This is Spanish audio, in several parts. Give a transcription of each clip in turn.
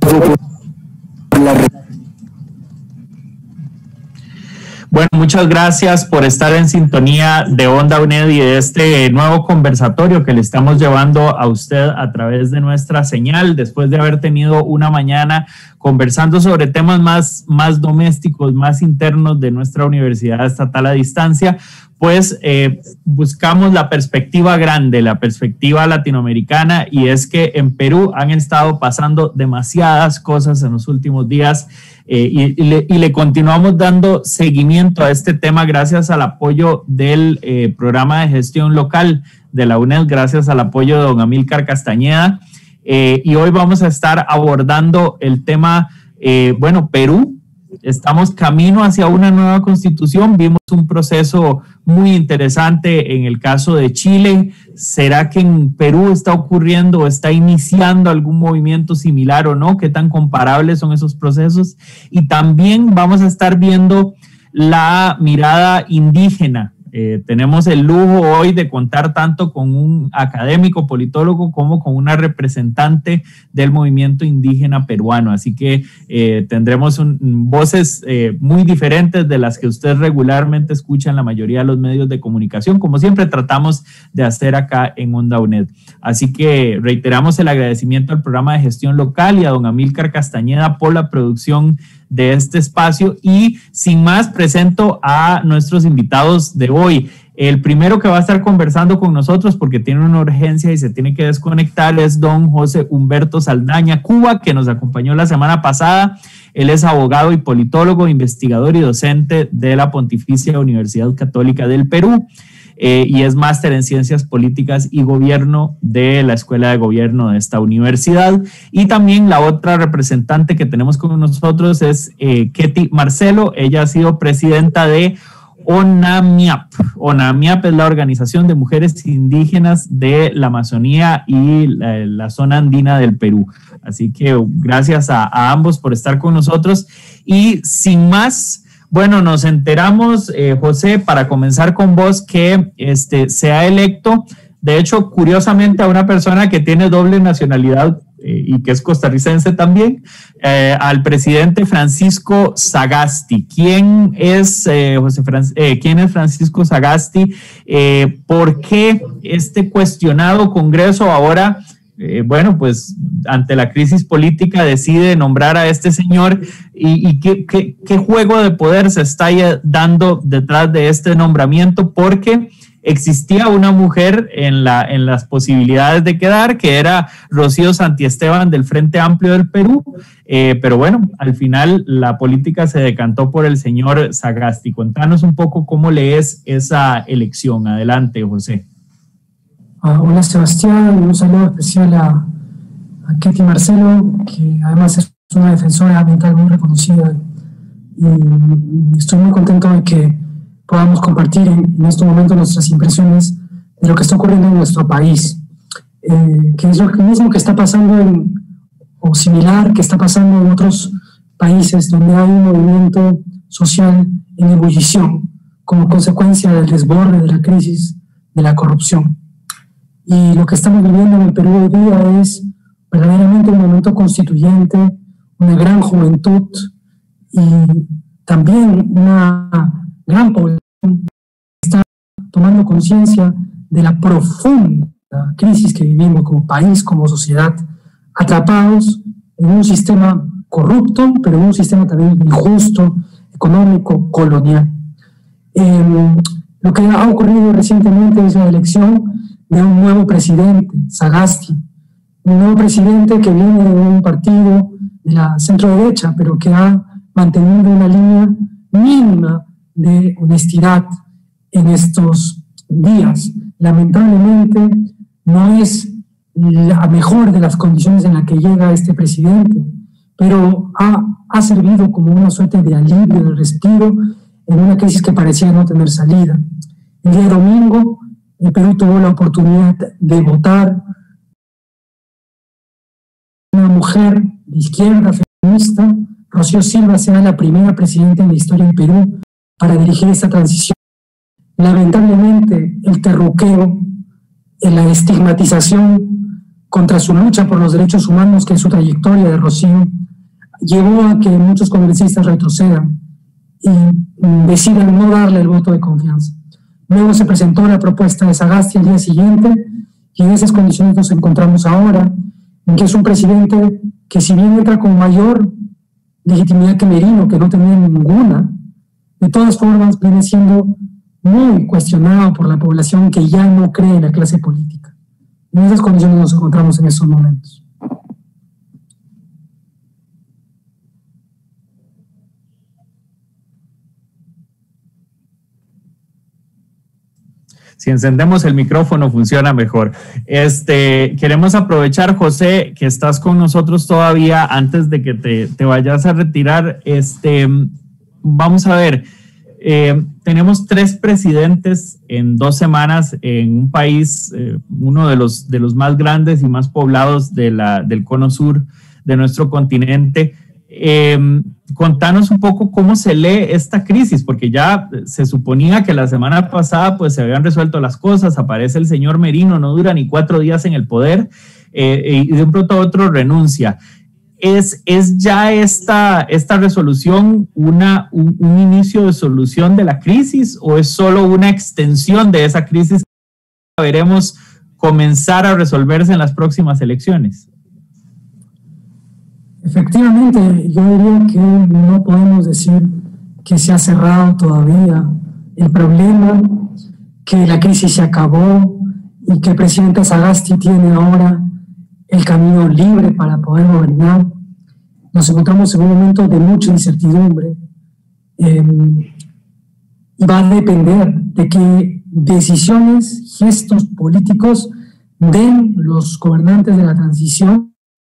Bueno, muchas gracias por estar en sintonía de Onda UNED y de este nuevo conversatorio que le estamos llevando a usted a través de nuestra señal, después de haber tenido una mañana conversando sobre temas más domésticos, más internos de nuestra Universidad Estatal a Distancia. Pues buscamos la perspectiva grande, la perspectiva latinoamericana, y es que en Perú han estado pasando demasiadas cosas en los últimos días y le continuamos dando seguimiento a este tema gracias al apoyo del programa de gestión local de la UNED, gracias al apoyo de don Amílcar Castañeda. Y hoy vamos a estar abordando el tema, Perú. Estamos camino hacia una nueva constitución. Vimos un proceso muy interesante en el caso de Chile. ¿Será que en Perú está ocurriendo o está iniciando algún movimiento similar o no? ¿Qué tan comparables son esos procesos? Y también vamos a estar viendo la mirada indígena. Tenemos el lujo hoy de contar tanto con un académico politólogo como con una representante del movimiento indígena peruano, así que tendremos voces muy diferentes de las que usted regularmente escucha en la mayoría de los medios de comunicación, como siempre tratamos de hacer acá en Onda UNED. Así que reiteramos el agradecimiento al programa de gestión local y a don Amílcar Castañeda por la producción de este espacio, y sin más presento a nuestros invitados de hoy. El primero que va a estar conversando con nosotros porque tiene una urgencia y se tiene que desconectar es don José Humberto Saldaña Cuba, que nos acompañó la semana pasada. Él es abogado y politólogo, investigador y docente de la Pontificia Universidad Católica del Perú. Y es máster en Ciencias Políticas y Gobierno de la Escuela de Gobierno de esta universidad. Y también la otra representante que tenemos con nosotros es Ketty Marcelo. Ella ha sido presidenta de ONAMIAP. ONAMIAP es la Organización de Mujeres Indígenas de la Amazonía y la zona andina del Perú. Así que gracias a ambos por estar con nosotros. Y sin más, bueno, nos enteramos, José, para comenzar con vos, que se ha electo, de hecho, curiosamente, a una persona que tiene doble nacionalidad y que es costarricense también, al presidente Francisco Sagasti. ¿Quién es, quién es Francisco Sagasti? ¿Por qué este cuestionado Congreso ahora, pues ante la crisis política decide nombrar a este señor, y qué juego de poder se está dando detrás de este nombramiento? Porque existía una mujer en las posibilidades de quedar, que era Rocío Santiesteban del Frente Amplio del Perú, pero bueno, al final la política se decantó por el señor Sagasti. Contanos un poco cómo lees esa elección. Adelante, José. Hola, Sebastián, un saludo especial a Ketty Marcelo, que además es una defensora ambiental muy reconocida, y estoy muy contento de que podamos compartir en este momento nuestras impresiones de lo que está ocurriendo en nuestro país, que es lo mismo que está pasando o similar que está pasando en otros países donde hay un movimiento social en ebullición como consecuencia del desborde de la crisis de la corrupción. Y lo que estamos viviendo en el Perú hoy día es verdaderamente un momento constituyente, una gran juventud y también una gran población que está tomando conciencia de la profunda crisis que vivimos como país, como sociedad, atrapados en un sistema corrupto, pero en un sistema también injusto, económico, colonial. Lo que ha ocurrido recientemente es la elección de un nuevo presidente, Sagasti, un nuevo presidente que viene de un partido de la centro-derecha, pero que ha mantenido una línea mínima de honestidad en estos días. Lamentablemente no es la mejor de las condiciones en las que llega este presidente, pero ha servido como una suerte de alivio, de respiro en una crisis que parecía no tener salida. El día domingo el Perú tuvo la oportunidad de votar una mujer de izquierda feminista. Rocío Silva será la primera presidenta en la historia del Perú para dirigir esta transición. Lamentablemente, el terruqueo, la estigmatización contra su lucha por los derechos humanos, que es su trayectoria de Rocío, llevó a que muchos congresistas retrocedan y decidan no darle el voto de confianza. Luego se presentó la propuesta de Sagasti al día siguiente y en esas condiciones nos encontramos ahora, en que es un presidente que, si bien entra con mayor legitimidad que Merino, que no tenía ninguna, de todas formas viene siendo muy cuestionado por la población que ya no cree en la clase política. En esas condiciones nos encontramos en esos momentos. Si encendemos el micrófono funciona mejor. Queremos aprovechar, José, que estás con nosotros todavía antes de que te vayas a retirar. Vamos a ver, tenemos 3 presidentes en 2 semanas en un país, uno de los más grandes y más poblados del cono sur de nuestro continente. Contanos un poco cómo se lee esta crisis, porque ya se suponía que la semana pasada pues se habían resuelto las cosas, aparece el señor Merino, no dura ni 4 días en el poder y de un pronto a otro renuncia. ¿Es ya esta resolución un inicio de solución de la crisis o es solo una extensión de esa crisis que veremos comenzar a resolverse en las próximas elecciones? Efectivamente, yo diría que no podemos decir que se ha cerrado todavía el problema, que la crisis se acabó y que el presidente Sagasti tiene ahora el camino libre para poder gobernar. Nos encontramos en un momento de mucha incertidumbre y va a depender de qué decisiones, gestos políticos den los gobernantes de la transición.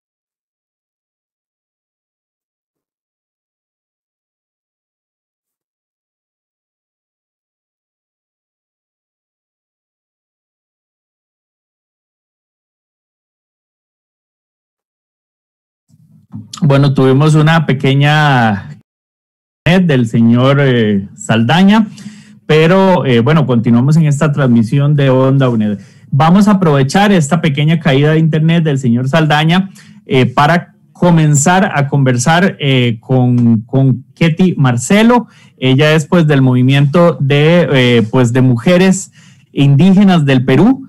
Bueno, tuvimos una pequeña del señor Saldaña, pero bueno, continuamos en esta transmisión de Onda UNED. Vamos a aprovechar esta pequeña caída de internet del señor Saldaña para comenzar a conversar con Ketty Marcelo. Ella es pues del movimiento de mujeres indígenas del Perú,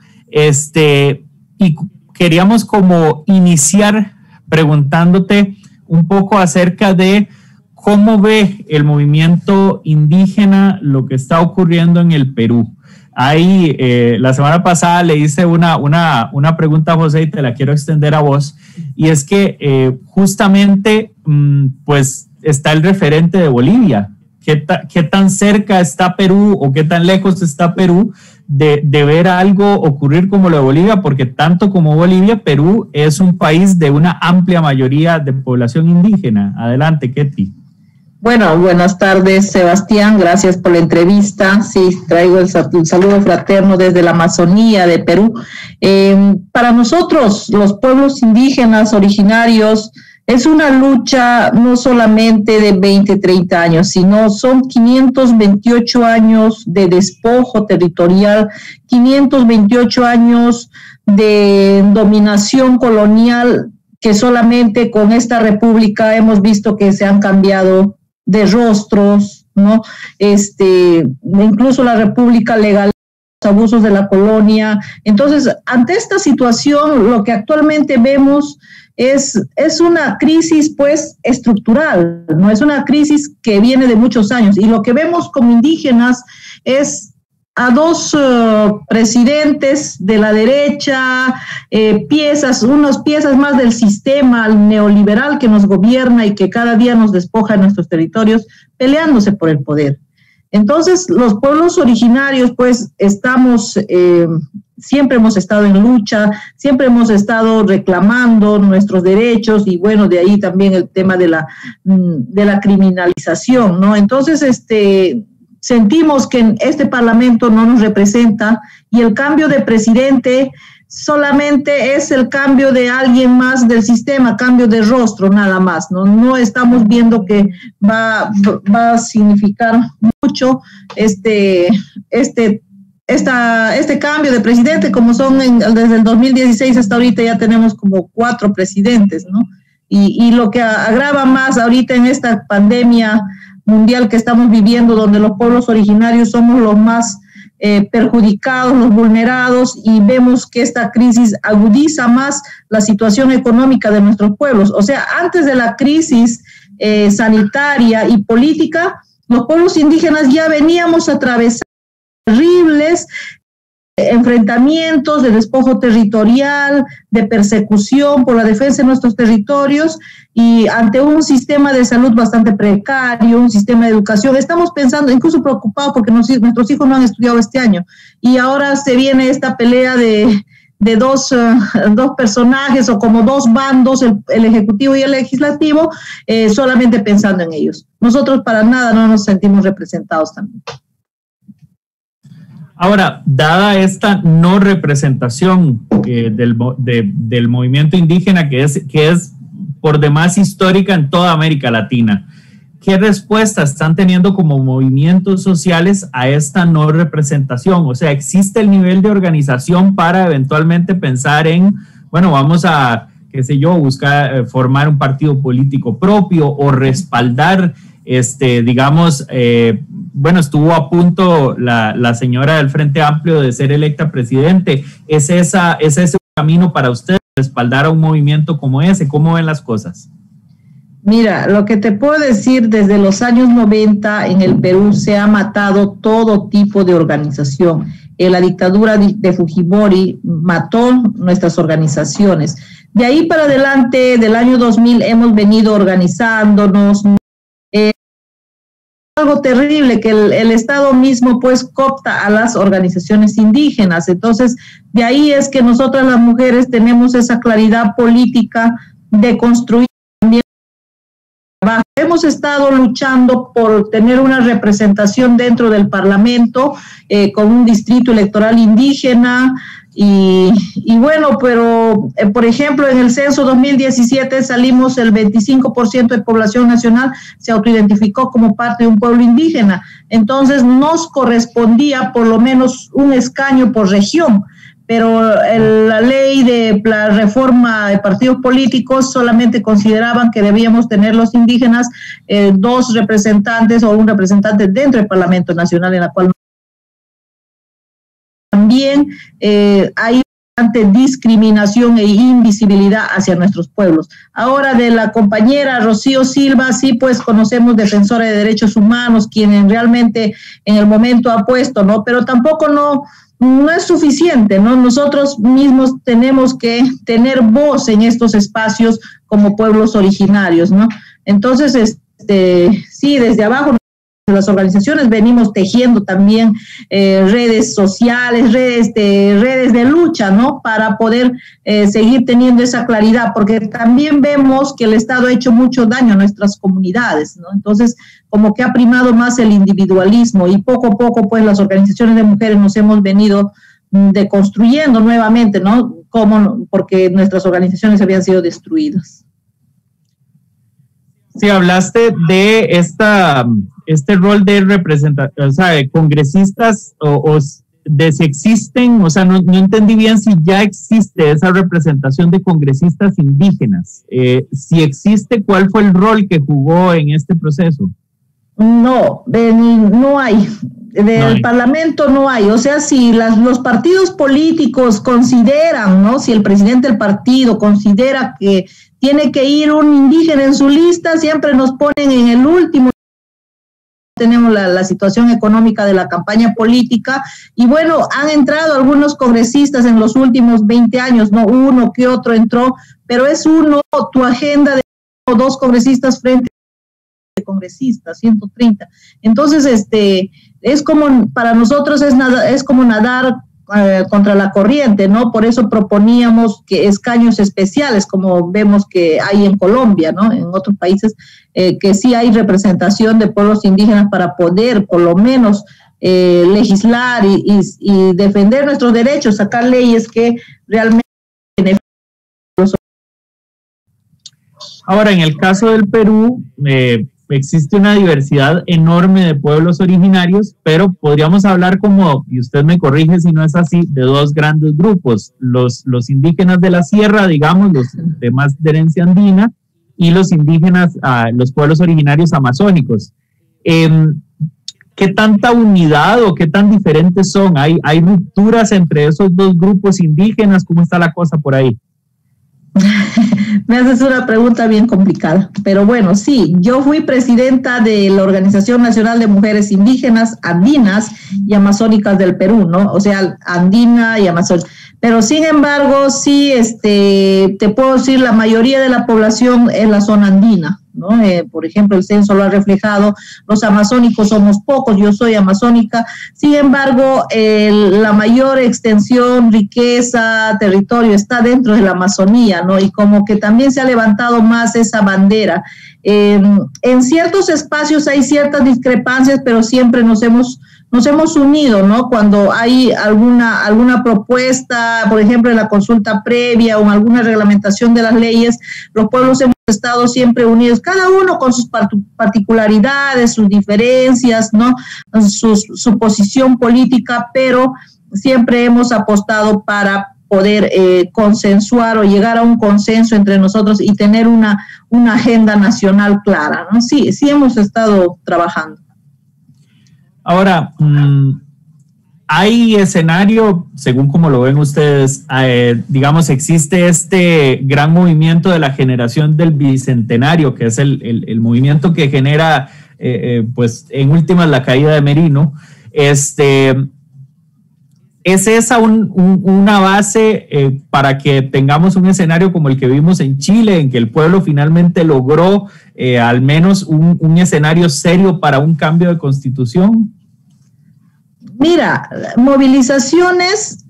y queríamos como iniciar preguntándote un poco acerca de cómo ve el movimiento indígena lo que está ocurriendo en el Perú. Ahí, la semana pasada le hice una pregunta a José y te la quiero extender a vos, y es que justamente pues está el referente de Bolivia. ¿Qué tan cerca está Perú o qué tan lejos está Perú de ver algo ocurrir como lo de Bolivia? Porque tanto como Bolivia, Perú es un país de una amplia mayoría de población indígena. Adelante, Ketty. Bueno, buenas tardes, Sebastián. Gracias por la entrevista. Sí, traigo el saludo fraterno desde la Amazonía de Perú. Para nosotros, los pueblos indígenas originarios, es una lucha no solamente de 20, 30 años, sino son 528 años de despojo territorial, 528 años de dominación colonial, que solamente con esta república hemos visto que se han cambiado de rostros, ¿no? Incluso la república legal los abusos de la colonia. Entonces, ante esta situación, lo que actualmente vemos es una crisis pues estructural, no es una crisis que viene de muchos años, y lo que vemos como indígenas es a 2 presidentes de la derecha, unas piezas más del sistema neoliberal que nos gobierna y que cada día nos despoja de nuestros territorios, peleándose por el poder. Entonces, los pueblos originarios, pues, siempre hemos estado en lucha, siempre hemos estado reclamando nuestros derechos, y bueno, de ahí también el tema de la criminalización, ¿no? Entonces, sentimos que este Parlamento no nos representa, y el cambio de presidente solamente es el cambio de alguien más del sistema, cambio de rostro nada más, no estamos viendo que va a significar mucho este cambio de presidente, como son desde el 2016 hasta ahorita ya tenemos como 4 presidentes, ¿no? Y lo que agrava más ahorita en esta pandemia mundial que estamos viviendo, donde los pueblos originarios somos los más perjudicados, los vulnerados, y vemos que esta crisis agudiza más la situación económica de nuestros pueblos. O sea, antes de la crisis sanitaria y política, los pueblos indígenas ya veníamos atravesando terribles enfrentamientos de despojo territorial, de persecución por la defensa de nuestros territorios, y ante un sistema de salud bastante precario, un sistema de educación. Estamos pensando, incluso preocupados porque nuestros hijos no han estudiado este año, y ahora se viene esta pelea de dos personajes, o como dos bandos, el ejecutivo y el legislativo, solamente pensando en ellos. Nosotros para nada no nos sentimos representados también. Ahora, dada esta no representación del movimiento indígena, que es por demás histórica en toda América Latina, ¿qué respuesta están teniendo como movimientos sociales a esta no representación? O sea, ¿existe el nivel de organización para eventualmente pensar en, bueno, vamos a, qué sé yo, buscar formar un partido político propio o respaldar, digamos, bueno, estuvo a punto la señora del Frente Amplio de ser electa presidente? ¿Es ese camino para ustedes, respaldar a un movimiento como ese? ¿Cómo ven las cosas? Mira, lo que te puedo decir, desde los años 90 en el Perú se ha matado todo tipo de organización. La dictadura de Fujimori mató nuestras organizaciones. De ahí para adelante, del año 2000, hemos venido organizándonos. Algo terrible, que el Estado mismo pues coopta a las organizaciones indígenas. Entonces, de ahí es que nosotras las mujeres tenemos esa claridad política de construir también. Hemos estado luchando por tener una representación dentro del Parlamento, con un distrito electoral indígena. Y bueno, pero por ejemplo en el censo 2017 salimos el 25% de población nacional se autoidentificó como parte de un pueblo indígena. Entonces nos correspondía por lo menos un escaño por región, pero la ley de la reforma de partidos políticos solamente consideraban que debíamos tener los indígenas 2 representantes o un representante dentro del Parlamento Nacional, en la cual también hay bastante discriminación e invisibilidad hacia nuestros pueblos. Ahora, de la compañera Rocío Silva, sí, pues conocemos defensora de derechos humanos, quien realmente en el momento ha puesto, ¿no? Pero tampoco no es suficiente, ¿no? Nosotros mismos tenemos que tener voz en estos espacios como pueblos originarios, ¿no? Entonces, sí, desde abajo las organizaciones venimos tejiendo también redes sociales, redes de lucha, ¿no? Para poder seguir teniendo esa claridad, porque también vemos que el Estado ha hecho mucho daño a nuestras comunidades, ¿no? Entonces, como que ha primado más el individualismo, y poco a poco, pues, las organizaciones de mujeres nos hemos venido deconstruyendo nuevamente, ¿no? Porque nuestras organizaciones habían sido destruidas. Sí, hablaste de este rol de representación, o sea, de congresistas, o de si existen, o sea, no entendí bien si ya existe esa representación de congresistas indígenas. Si existe, ¿cuál fue el rol que jugó en este proceso? No, no hay. Del Parlamento no hay. O sea, si los partidos políticos consideran, ¿no? Si el presidente del partido considera que tiene que ir un indígena en su lista, siempre nos ponen en el último. Tenemos la situación económica de la campaña política, y bueno, han entrado algunos congresistas en los últimos 20 años, no uno que otro entró, pero es tu agenda de 2 congresistas frente a congresistas, 130. Entonces, es como, para nosotros es como nadar contra la corriente, ¿no? Por eso proponíamos que escaños especiales, como vemos que hay en Colombia, ¿no? En otros países, que sí hay representación de pueblos indígenas para poder, por lo menos, legislar y defender nuestros derechos, sacar leyes que realmente beneficien a los. Ahora, en el caso del Perú, existe una diversidad enorme de pueblos originarios, pero podríamos hablar como, y usted me corrige si no es así, de 2 grandes grupos: los indígenas de la sierra, digamos, los demás de herencia andina, y los indígenas, los pueblos originarios amazónicos. ¿Qué tanta unidad o qué tan diferentes son? ¿Hay rupturas entre esos dos grupos indígenas? ¿Cómo está la cosa por ahí? Me haces una pregunta bien complicada, pero bueno, sí, yo fui presidenta de la Organización Nacional de Mujeres Indígenas, Andinas y Amazónicas del Perú, ¿no? O sea, andina y amazónica. Pero sin embargo, sí, te puedo decir, la mayoría de la población es la zona andina, ¿no? Por ejemplo, el censo lo ha reflejado, los amazónicos somos pocos, yo soy amazónica, sin embargo, la mayor extensión, riqueza, territorio está dentro de la Amazonía, ¿no? Y como que también se ha levantado más esa bandera. En ciertos espacios hay ciertas discrepancias, pero siempre nos hemos unido, ¿no? Cuando hay alguna propuesta, por ejemplo, en la consulta previa o en alguna reglamentación de las leyes, los pueblos hemos estado siempre unidos, cada uno con sus particularidades, sus diferencias, ¿no? Su posición política, pero siempre hemos apostado para poder consensuar o llegar a un consenso entre nosotros y tener una agenda nacional clara, ¿no? Sí, hemos estado trabajando. Ahora, hay escenario, según como lo ven ustedes, digamos, existe este gran movimiento de la generación del Bicentenario, que es el movimiento que genera, pues, en últimas, la caída de Merino. ¿Es esa una base para que tengamos un escenario como el que vimos en Chile, en que el pueblo finalmente logró al menos un escenario serio para un cambio de constitución? Mira, movilizaciones,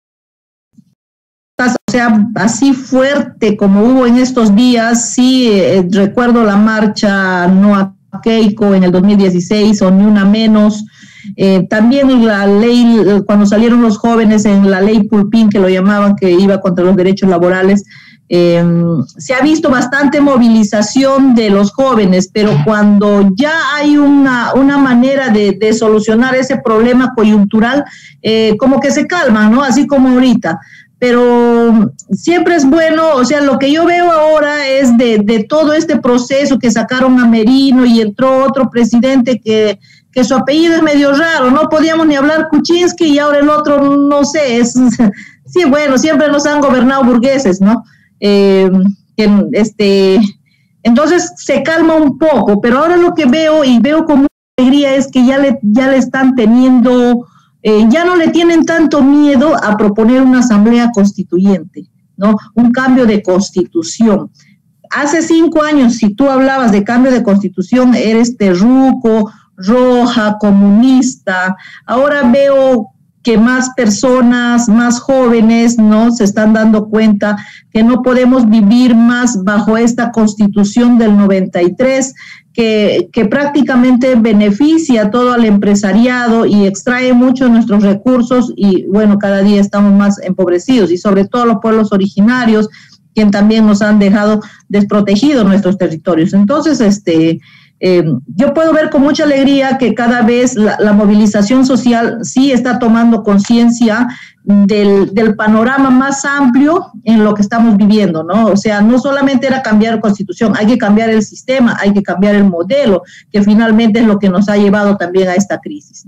o sea, así fuerte como hubo en estos días, sí, recuerdo la marcha No a Keiko en el 2016 o Ni Una Menos, también la ley, cuando salieron los jóvenes en la ley Pulpín, que lo llamaban, que iba contra los derechos laborales, se ha visto bastante movilización de los jóvenes, pero cuando ya hay una manera de solucionar ese problema coyuntural, como que se calman, ¿no? Así como ahorita. Pero siempre es bueno, o sea, lo que yo veo ahora es de todo este proceso que sacaron a Merino y entró otro presidente que su apellido es medio raro, no podíamos ni hablar Kuczynski y ahora el otro, no sé, sí, bueno, siempre nos han gobernado burgueses, ¿no? Entonces se calma un poco, pero ahora lo que veo con mucha alegría es que ya le están teniendo, ya no le tienen tanto miedo a proponer una asamblea constituyente, ¿no? Un cambio de constitución. Hace 5 años, si tú hablabas de cambio de constitución, eres terruco, roja, comunista. Ahora veo que más personas, más jóvenes, ¿no? Se están dando cuenta que no podemos vivir más bajo esta Constitución del 93, que prácticamente beneficia todo al empresariado y extrae mucho de nuestros recursos y, bueno, cada día estamos más empobrecidos y sobre todo los pueblos originarios, quien también nos han dejado desprotegidos nuestros territorios. Entonces, yo puedo ver con mucha alegría que cada vez la movilización social sí está tomando conciencia del panorama más amplio en lo que estamos viviendo, ¿no? O sea, no solamente era cambiar constitución, hay que cambiar el sistema, hay que cambiar el modelo, que finalmente es lo que nos ha llevado también a esta crisis.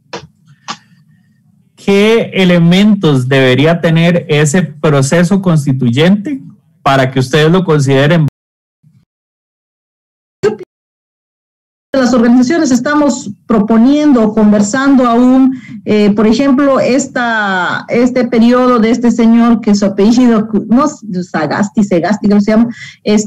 ¿Qué elementos debería tener ese proceso constituyente para que ustedes lo consideren? Las organizaciones estamos proponiendo, conversando aún, por ejemplo, este periodo de este señor que su apellido, no, Sagasti, creo que se llama,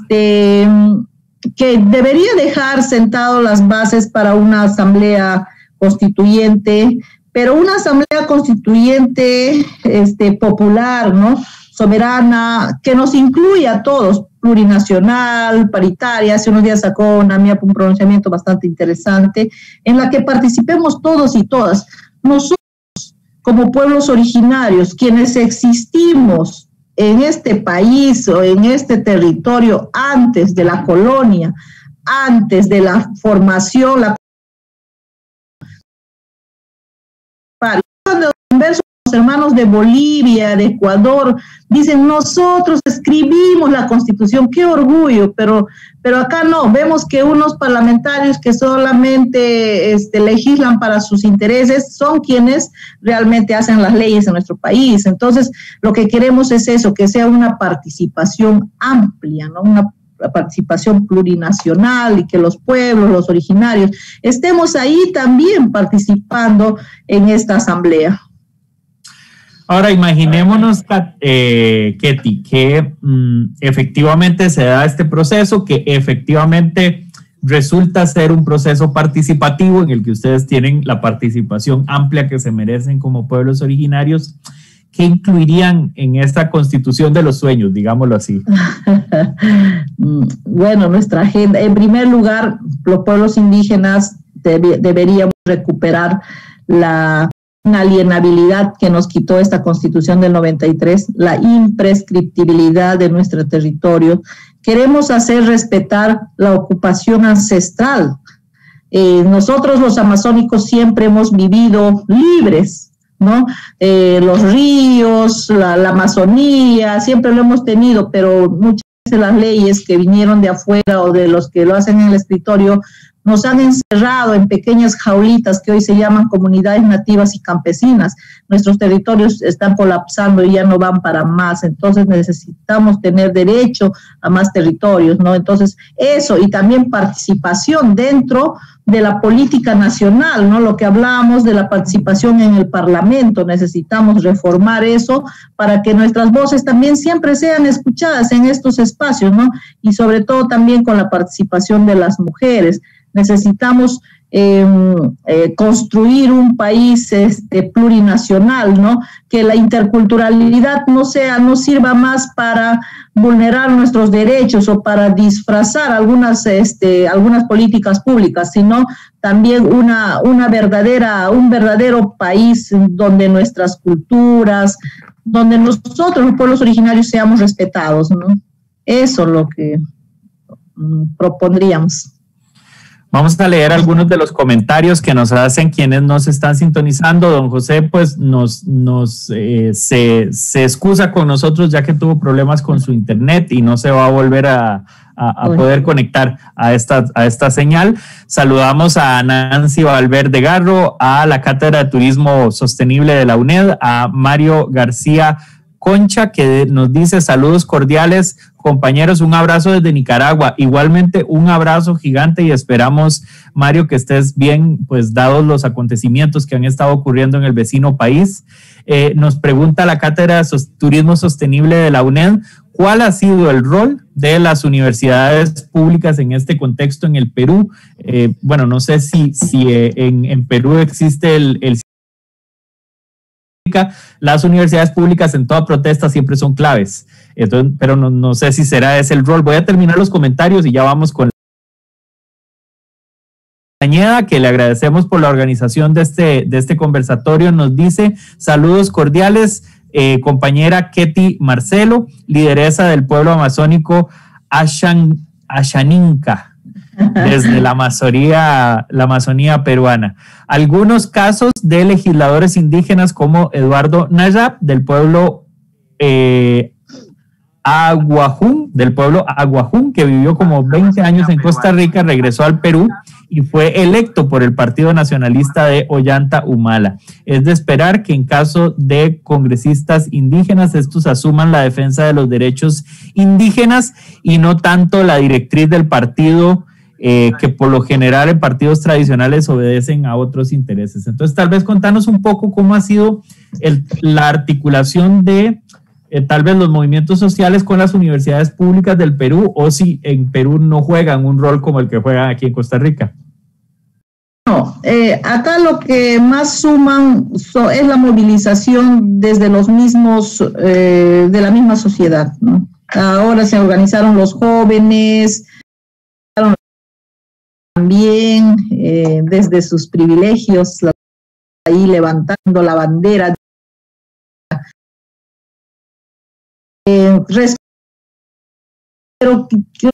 que debería dejar sentado las bases para una asamblea constituyente, pero una asamblea constituyente popular, ¿no? Soberana, que nos incluya a todos, plurinacional, paritaria. Hace unos días sacó NAMIAP un pronunciamiento bastante interesante, en la que participemos todos y todas. Nosotros, como pueblos originarios, quienes existimos en este país o en este territorio antes de la colonia, antes de la formación, hermanos de Bolivia, de Ecuador, dicen, nosotros escribimos la Constitución, qué orgullo, pero acá no, vemos que unos parlamentarios que solamente legislan para sus intereses son quienes realmente hacen las leyes en nuestro país. Entonces, lo que queremos es eso, que sea una participación amplia, ¿no? Una participación plurinacional y que los pueblos, los originarios, estemos ahí también participando en esta asamblea. Ahora, imaginémonos, Ketty, que efectivamente se da este proceso, que efectivamente resulta ser un proceso participativo en el que ustedes tienen la participación amplia que se merecen como pueblos originarios. ¿Qué incluirían en esta Constitución de los Sueños, digámoslo así? Bueno, nuestra agenda, en primer lugar, los pueblos indígenas deberíamos recuperar la inalienabilidad que nos quitó esta Constitución del 93, la imprescriptibilidad de nuestro territorio. Queremos hacer respetar la ocupación ancestral. Nosotros los amazónicos siempre hemos vivido libres, ¿no? Los ríos, la Amazonía, siempre lo hemos tenido, pero muchas veces las leyes que vinieron de afuera o de los que lo hacen en el escritorio nos han encerrado en pequeñas jaulitas que hoy se llaman comunidades nativas y campesinas. Nuestros territorios están colapsando y ya no van para más, entonces necesitamos tener derecho a más territorios, ¿no? Entonces, eso, y también participación dentro de la política nacional, ¿no? Lo que hablábamos de la participación en el Parlamento, necesitamos reformar eso para que nuestras voces también siempre sean escuchadas en estos espacios, ¿no? Y sobre todo también con la participación de las mujeres. Necesitamos construir un país plurinacional, ¿no? Que la interculturalidad no sirva más para vulnerar nuestros derechos o para disfrazar algunas políticas públicas, sino también un verdadero país donde nuestras culturas, donde nosotros, los pueblos originarios, seamos respetados, ¿no? Eso es lo que propondríamos. Vamos a leer algunos de los comentarios que nos hacen quienes nos están sintonizando. Don José, pues, se excusa con nosotros ya que tuvo problemas con su internet y no se va a volver a poder conectar a esta señal. Saludamos a Nancy Valverde Garro, a la Cátedra de Turismo Sostenible de la UNED, a Mario García Concha, que nos dice saludos cordiales, compañeros, un abrazo desde Nicaragua. Igualmente un abrazo gigante y esperamos, Mario, que estés bien, pues dados los acontecimientos que han estado ocurriendo en el vecino país. Nos pregunta la Cátedra de Turismo Sostenible de la UNED, ¿cuál ha sido el rol de las universidades públicas en este contexto en el Perú? Bueno, no sé si en Perú existe el las universidades públicas en toda protesta siempre son claves. Entonces, pero no sé si será ese el rol. Voy a terminar los comentarios y ya vamos con Cañeda, que le agradecemos por la organización de este conversatorio. Nos dice, saludos cordiales, compañera Ketty Marcelo, lideresa del pueblo amazónico Ashaninka, desde la Amazonía peruana. Algunos casos de legisladores indígenas como Eduardo Nayab, del pueblo Aguajún, que vivió como 20 años en Costa Rica, regresó al Perú y fue electo por el Partido Nacionalista de Ollanta Humala. Es de esperar que en caso de congresistas indígenas, estos asuman la defensa de los derechos indígenas y no tanto la directriz del partido, que por lo general en partidos tradicionales obedecen a otros intereses. Entonces, tal vez contanos un poco cómo ha sido la articulación de tal vez los movimientos sociales con las universidades públicas del Perú, o si en Perú no juegan un rol como el que juegan aquí en Costa Rica. No, acá lo que más suman es la movilización desde los mismos, de la misma sociedad, ¿no? Ahora se organizaron los jóvenes, también desde sus privilegios, ahí levantando la bandera. Pero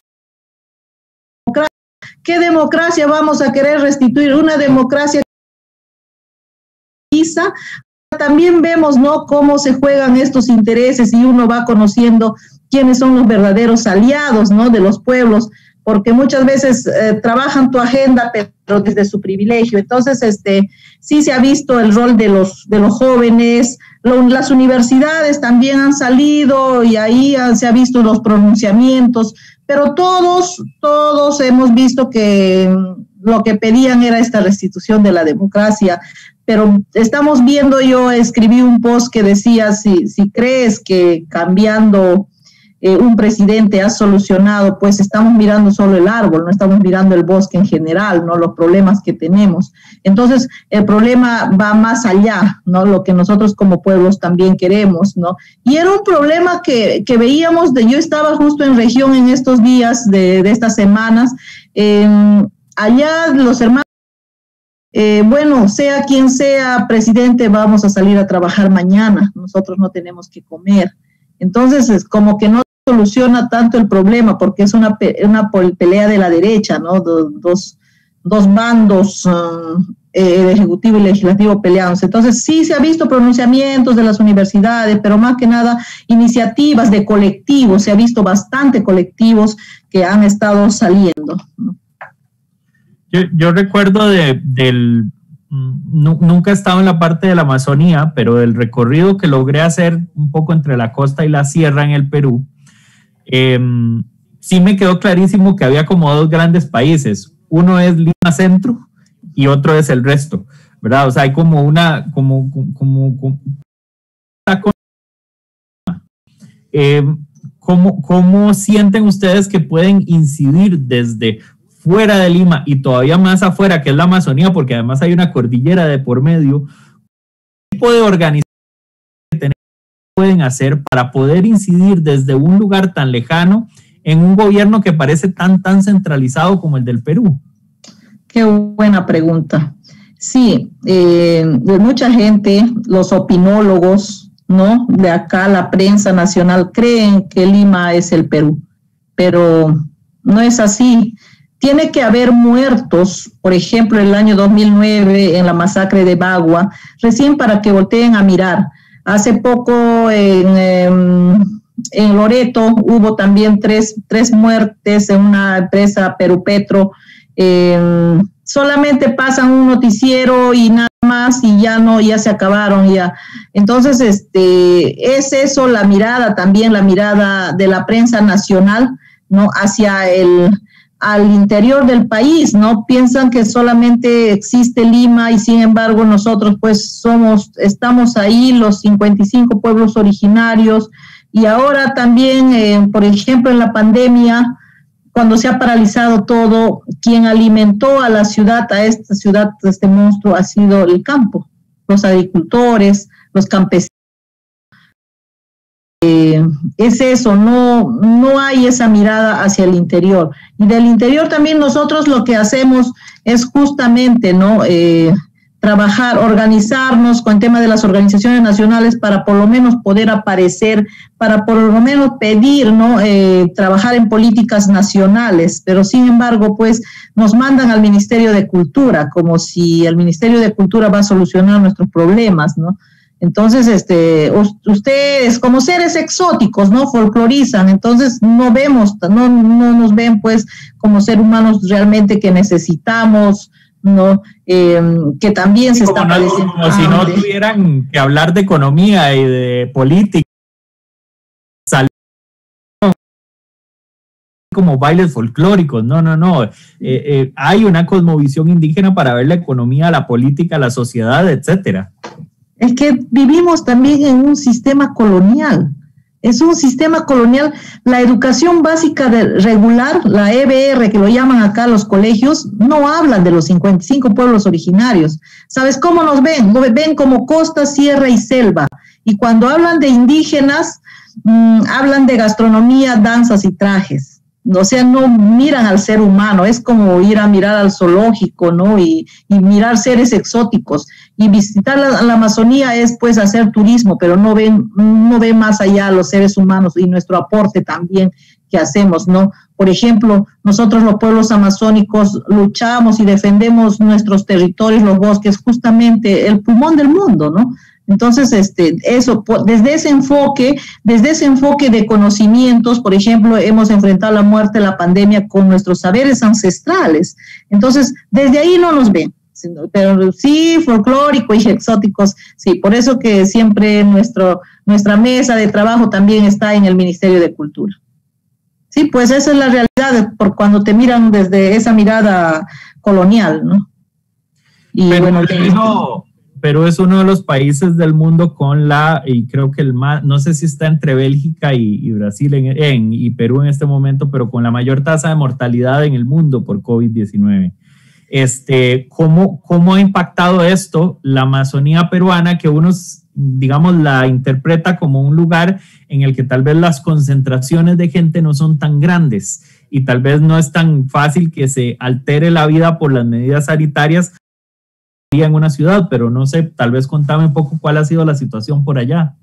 ¿qué democracia vamos a querer restituir? Una democracia también vemos, ¿no?, cómo se juegan estos intereses y uno va conociendo quiénes son los verdaderos aliados, ¿no?, de los pueblos, porque muchas veces trabajan tu agenda, pero desde su privilegio. Entonces, sí se ha visto el rol de los jóvenes, las universidades también han salido y ahí se ha visto los pronunciamientos, pero todos hemos visto que lo que pedían era esta restitución de la democracia. Pero estamos viendo, yo escribí un post que decía, si crees que cambiando un presidente ha solucionado, pues estamos mirando solo el árbol, no estamos mirando el bosque en general, ¿no?, los problemas que tenemos. Entonces, el problema va más allá, ¿no?, lo que nosotros como pueblos también queremos, ¿no? Y era un problema que veíamos, yo estaba justo en región en estos días de estas semanas, allá los hermanos, bueno, sea quien sea presidente, vamos a salir a trabajar mañana, nosotros no tenemos que comer. Entonces, es como que no soluciona tanto el problema, porque es una pelea de la derecha, ¿no? Dos bandos, el ejecutivo y el legislativo peleándose. Entonces, sí se ha visto pronunciamientos de las universidades, pero más que nada iniciativas de colectivos, se ha visto bastante colectivos que han estado saliendo, ¿no? Yo recuerdo nunca he estado en la parte de la Amazonía, pero del recorrido que logré hacer un poco entre la costa y la sierra en el Perú, sí me quedó clarísimo que había como dos grandes países. Uno es Lima Centro y otro es el resto, ¿verdad? O sea, hay como una, ¿cómo sienten ustedes que pueden incidir desde fuera de Lima y todavía más afuera, que es la Amazonía, porque además hay una cordillera de por medio? ¿Qué tipo de organización pueden hacer para poder incidir desde un lugar tan lejano en un gobierno que parece tan centralizado como el del Perú? Qué buena pregunta. Sí, mucha gente, los opinólogos, ¿no?, de acá, la prensa nacional, creen que Lima es el Perú, pero no es así. Tiene que haber muertos, por ejemplo, en el año 2009 en la masacre de Bagua, recién para que volteen a mirar. Hace poco en Loreto hubo también tres muertes en una empresa Perupetro. Solamente pasan un noticiero y nada más y ya se acabaron ya. Entonces, es eso la mirada también, la mirada de la prensa nacional, ¿no?, hacia al interior del país, ¿no? Piensan que solamente existe Lima y sin embargo nosotros pues estamos ahí, los 55 pueblos originarios, y ahora también, por ejemplo, en la pandemia, cuando se ha paralizado todo, quien alimentó a la ciudad, a esta ciudad, este monstruo, ha sido el campo, los agricultores, los campesinos. Es eso, no hay esa mirada hacia el interior. Y del interior también nosotros lo que hacemos es justamente, ¿no?, trabajar, organizarnos con el tema de las organizaciones nacionales para por lo menos poder aparecer, para por lo menos pedir, ¿no?, trabajar en políticas nacionales, pero sin embargo, pues nos mandan al Ministerio de Cultura, como si el Ministerio de Cultura va a solucionar nuestros problemas, ¿no? Entonces, ustedes como seres exóticos, ¿no?, folclorizan, entonces no nos ven pues como seres humanos realmente que necesitamos, ¿no? Que también se está padeciendo. Como si no tuvieran que hablar de economía y de política, como bailes folclóricos, no. Hay una cosmovisión indígena para ver la economía, la política, la sociedad, etcétera. Es que vivimos también en un sistema colonial. Es un sistema colonial. La educación básica regular, la EBR, que lo llaman acá los colegios, no hablan de los 55 pueblos originarios. ¿Sabes cómo nos ven? Nos ven como costa, sierra y selva. Y cuando hablan de indígenas, hablan de gastronomía, danzas y trajes. O sea, no miran al ser humano, es como ir a mirar al zoológico, ¿no? Y mirar seres exóticos. Y visitar la Amazonía es pues hacer turismo, pero no ven más allá a los seres humanos y nuestro aporte también que hacemos, ¿no? Por ejemplo, nosotros los pueblos amazónicos luchamos y defendemos nuestros territorios, los bosques, justamente el pulmón del mundo, ¿no? Entonces, eso, desde ese enfoque de conocimientos, por ejemplo, hemos enfrentado la muerte, la pandemia con nuestros saberes ancestrales. Entonces, desde ahí no nos ven, pero sí folclórico y exóticos, sí, por eso que siempre nuestra mesa de trabajo también está en el Ministerio de Cultura. Sí, pues esa es la realidad, por cuando te miran desde esa mirada colonial, ¿no? Y pero bueno, Perú es uno de los países del mundo con y creo que el más, no sé si está entre Bélgica y Brasil y Perú en este momento, pero con la mayor tasa de mortalidad en el mundo por COVID-19. ¿Cómo ha impactado esto la Amazonía peruana, que unos, digamos, la interpreta como un lugar en el que tal vez las concentraciones de gente no son tan grandes y tal vez no es tan fácil que se altere la vida por las medidas sanitarias en una ciudad, pero no sé, tal vez contame un poco cuál ha sido la situación por allá.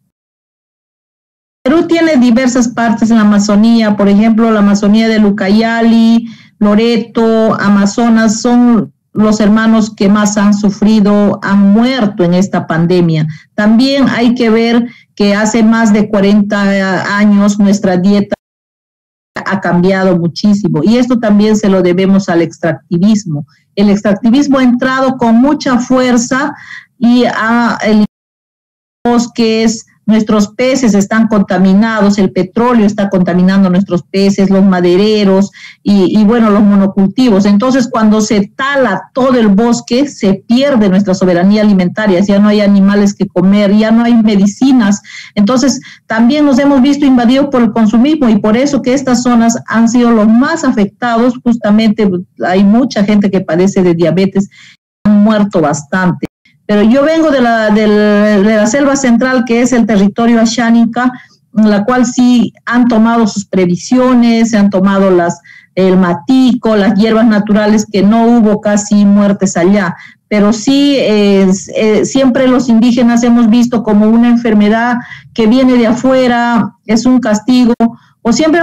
Perú tiene diversas partes en la Amazonía, por ejemplo, la Amazonía de Lucayali, Loreto, Amazonas, son los hermanos que más han sufrido, han muerto en esta pandemia. También hay que ver que hace más de 40 años nuestra dieta ha cambiado muchísimo y esto también se lo debemos al extractivismo. El extractivismo ha entrado con mucha fuerza y el bosques, nuestros peces están contaminados, el petróleo está contaminando nuestros peces, los madereros y bueno, los monocultivos. Entonces, cuando se tala todo el bosque, se pierde nuestra soberanía alimentaria, ya no hay animales que comer, ya no hay medicinas. Entonces, también nos hemos visto invadidos por el consumismo y por eso que estas zonas han sido los más afectados. Justamente hay mucha gente que padece de diabetes, han muerto bastante. Pero yo vengo de la selva central, que es el territorio Ashánica, en la cual sí han tomado sus previsiones, se han tomado el matico, las hierbas naturales, que no hubo casi muertes allá. Pero sí, siempre los indígenas hemos visto como una enfermedad que viene de afuera, es un castigo, o siempre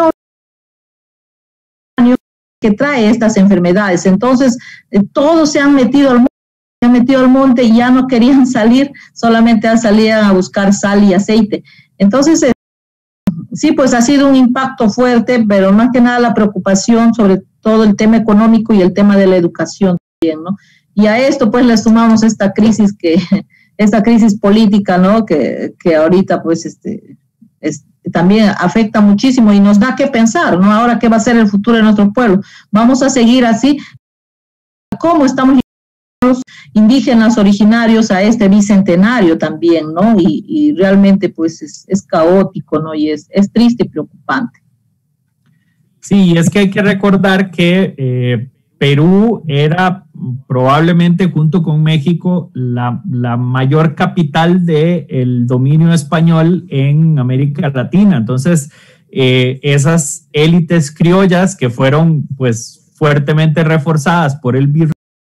que trae estas enfermedades. Entonces, todos se han metido al monte y ya no querían salir, solamente salían a buscar sal y aceite. Entonces, sí, pues ha sido un impacto fuerte, pero más que nada la preocupación sobre todo el tema económico y el tema de la educación también, ¿no? Y a esto pues le sumamos esta crisis política, ¿no? Que ahorita pues también afecta muchísimo y nos da que pensar, ¿no? Ahora, ¿qué va a ser el futuro de nuestro pueblo? ¿Vamos a seguir así? ¿Cómo estamos los indígenas originarios a este bicentenario también, ¿no? Y realmente pues es caótico, ¿no? Y es triste y preocupante. Sí, es que hay que recordar que Perú era probablemente junto con México la mayor capital del dominio español en América Latina. Entonces, esas élites criollas que fueron pues fuertemente reforzadas por el virrey,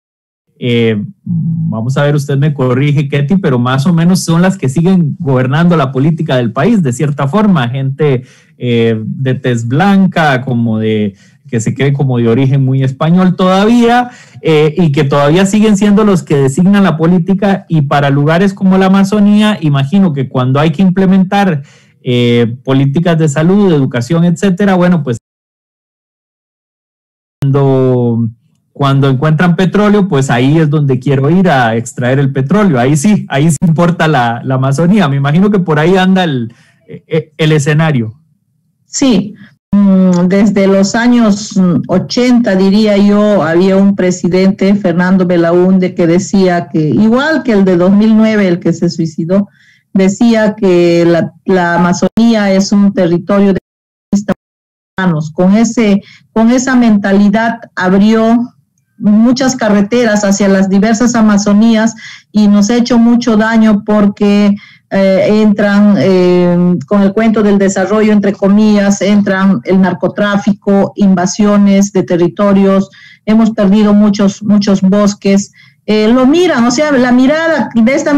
vamos a ver, usted me corrige, Ketty, pero más o menos son las que siguen gobernando la política del país, de cierta forma, gente de tez blanca, que se cree como de origen muy español todavía, y que todavía siguen siendo los que designan la política. Y para lugares como la Amazonía, imagino que cuando hay que implementar políticas de salud, de educación, etcétera, bueno, pues cuando encuentran petróleo, pues ahí es donde quiero ir a extraer el petróleo. Ahí sí importa la Amazonía. Me imagino que por ahí anda el escenario. Sí, desde los años 80, diría yo, había un presidente, Fernando Belaúnde, que decía que, igual que el de 2009, el que se suicidó, decía que la Amazonía es un territorio de humanos. Con esa mentalidad abrió muchas carreteras hacia las diversas Amazonías y nos ha hecho mucho daño porque entran con el cuento del desarrollo, entre comillas, entran el narcotráfico, invasiones de territorios, hemos perdido muchos bosques. Lo miran, o sea, la mirada de esta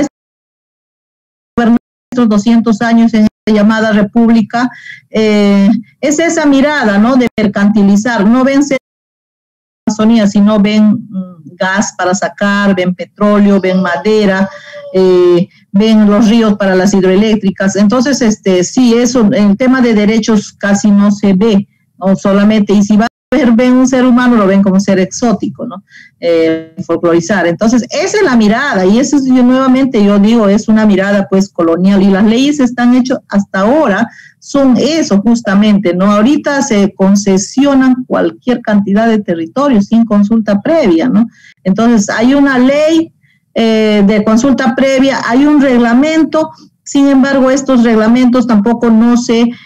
estos 200 años en esta llamada república, es esa mirada, ¿no? De mercantilizar, no ven Amazonía, sino ven gas para sacar, ven petróleo, ven madera, ven los ríos para las hidroeléctricas. Entonces, sí, eso, el tema de derechos casi no se ve, ¿no? Solamente, y si va a ver, ven un ser humano, lo ven como un ser exótico, ¿no? Folclorizar. Entonces, esa es la mirada, y eso es, nuevamente yo digo, es una mirada pues colonial, y las leyes están hechas hasta ahora, son eso justamente, ¿no? Ahorita se concesionan cualquier cantidad de territorio sin consulta previa, ¿no? Entonces, hay una ley de consulta previa, hay un reglamento, sin embargo, estos reglamentos tampoco no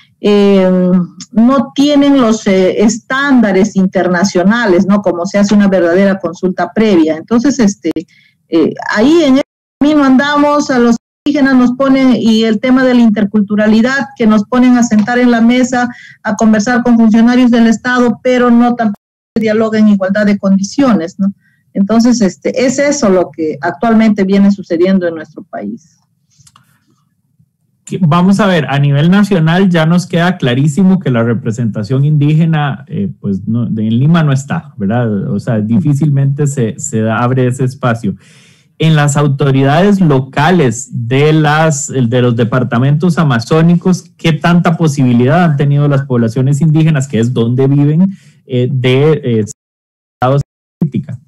tienen los estándares internacionales, ¿no? Como se hace una verdadera consulta previa. Entonces, ahí en el mismo andamos, a los indígenas nos ponen, y el tema de la interculturalidad, que nos ponen a sentar en la mesa, a conversar con funcionarios del Estado, pero no tampoco se dialoga en igualdad de condiciones, ¿no? Entonces, es eso lo que actualmente viene sucediendo en nuestro país. Vamos a ver, a nivel nacional ya nos queda clarísimo que la representación indígena, pues no, en Lima no está, ¿verdad? O sea, difícilmente se abre ese espacio. En las autoridades locales de los departamentos amazónicos, ¿qué tanta posibilidad han tenido las poblaciones indígenas, que es donde viven, de estados de política?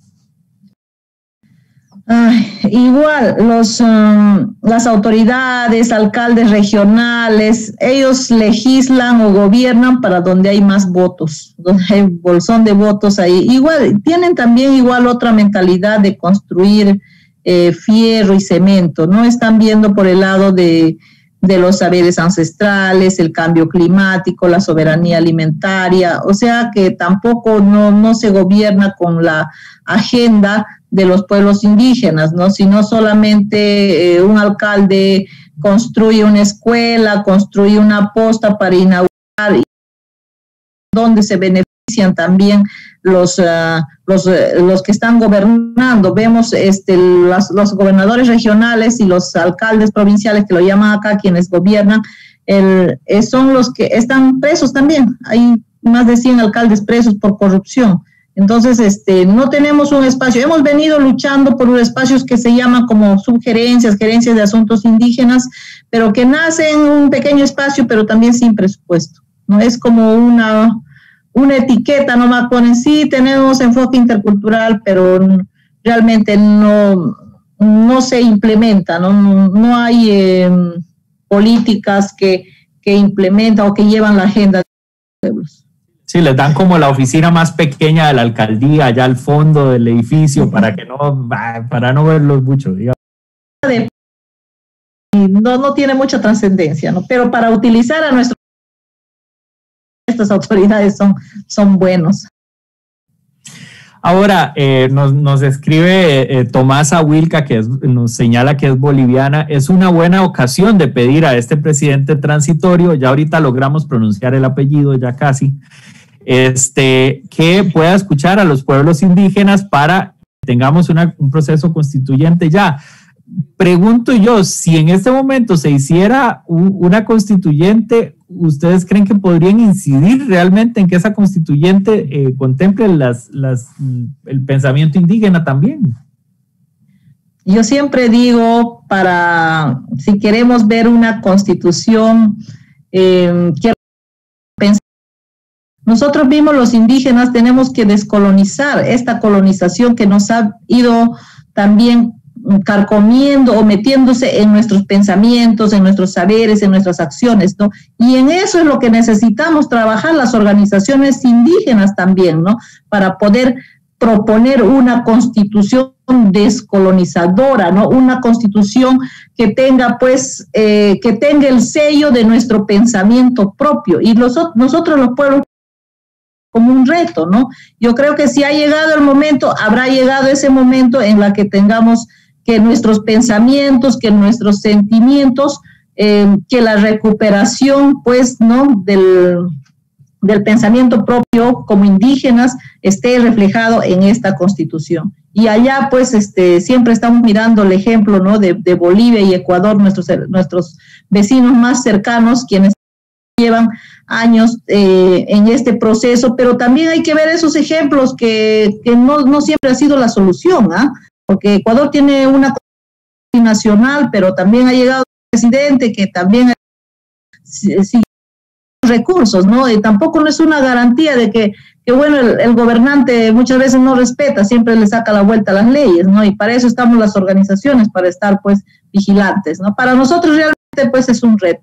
Igual, las autoridades, alcaldes regionales, ellos legislan o gobiernan para donde hay más votos, donde hay bolsón de votos ahí. Igual, tienen también igual otra mentalidad de construir fierro y cemento, no están viendo por el lado de los saberes ancestrales, el cambio climático, la soberanía alimentaria, o sea que tampoco no se gobierna con la agenda de los pueblos indígenas, ¿no? Sino solamente un alcalde construye una escuela, construye una posta para inaugurar, donde se benefician también los que están gobernando. Vemos los gobernadores regionales y los alcaldes provinciales, que lo llaman acá, quienes gobiernan, son los que están presos también. Hay más de 100 alcaldes presos por corrupción. Entonces, no tenemos un espacio. Hemos venido luchando por espacios que se llaman como subgerencias, gerencias de asuntos indígenas, pero que nacen en un pequeño espacio, pero también sin presupuesto. No es como una etiqueta, nomás ponen, sí, tenemos enfoque intercultural, pero realmente no se implementa, no hay políticas que implementan o que llevan la agenda de los pueblos. Sí, les dan como la oficina más pequeña de la alcaldía, allá al fondo del edificio, para no verlos mucho, digamos. No tiene mucha trascendencia, ¿no? Pero para utilizar a estas autoridades son buenos. Ahora, nos escribe Tomás Ahuilca, que nos señala que es boliviana. Es una buena ocasión de pedir a este presidente transitorio, ya ahorita logramos pronunciar el apellido, ya casi, que pueda escuchar a los pueblos indígenas para que tengamos un proceso constituyente ya. Pregunto yo, si en este momento se hiciera una constituyente, ¿ustedes creen que podrían incidir realmente en que esa constituyente contemple el pensamiento indígena también? Yo siempre digo, si queremos ver una constitución que nosotros mismos los indígenas tenemos que descolonizar esta colonización que nos ha ido también carcomiendo o metiéndose en nuestros pensamientos, en nuestros saberes, en nuestras acciones, ¿no? Y en eso es lo que necesitamos trabajar las organizaciones indígenas también, ¿no? Para poder proponer una constitución descolonizadora, ¿no? Una constitución que tenga, pues, que tenga el sello de nuestro pensamiento propio. Y nosotros los pueblos como un reto, ¿no? Yo creo que si ha llegado el momento, habrá llegado ese momento en la que tengamos que nuestros pensamientos, que nuestros sentimientos, que la recuperación, pues, ¿no? del pensamiento propio como indígenas esté reflejado en esta Constitución. Y allá, pues, siempre estamos mirando el ejemplo, ¿no? de Bolivia y Ecuador, nuestros vecinos más cercanos, quienes llevan años en este proceso, pero también hay que ver esos ejemplos que no siempre ha sido la solución, ¿ah? Porque Ecuador tiene una constitución nacional, pero también ha llegado un presidente que también sigue recursos, ¿no? Y tampoco no es una garantía de que bueno, el gobernante muchas veces no respeta, siempre le saca la vuelta a las leyes, ¿no? Y para eso estamos las organizaciones, para estar, pues, vigilantes, ¿no? Para nosotros realmente, pues, es un reto.